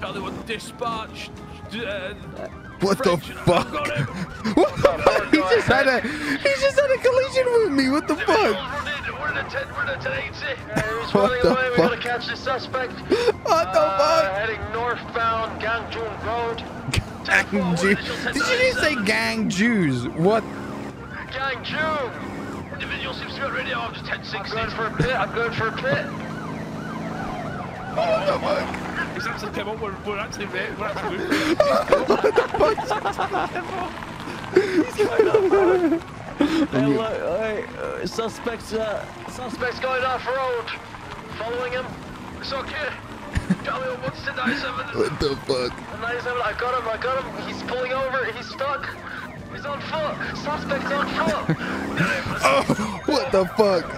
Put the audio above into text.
Charlie 1 dispatched. What the fuck? What the fuck? He just had a collision with me. What the fuck? We're in a 1080. He's What running the away. We fuck? gotta catch the suspect. What the fuck? Heading northbound Gangjung Road. Gang Jews. Did you just say gang Jews? What? Gangjung. Individual seems to be ready. I'm just 1060. I'm going for a pit. What the fuck? He's actually came up. We're actually moving. What the fuck? Hey, look, suspect's going off road. Following him. It's okay. Charlie 1 to 97. What the fuck? 97, I got him. He's pulling over. He's stuck. He's on foot. Suspect's on foot. Oh, what the fuck?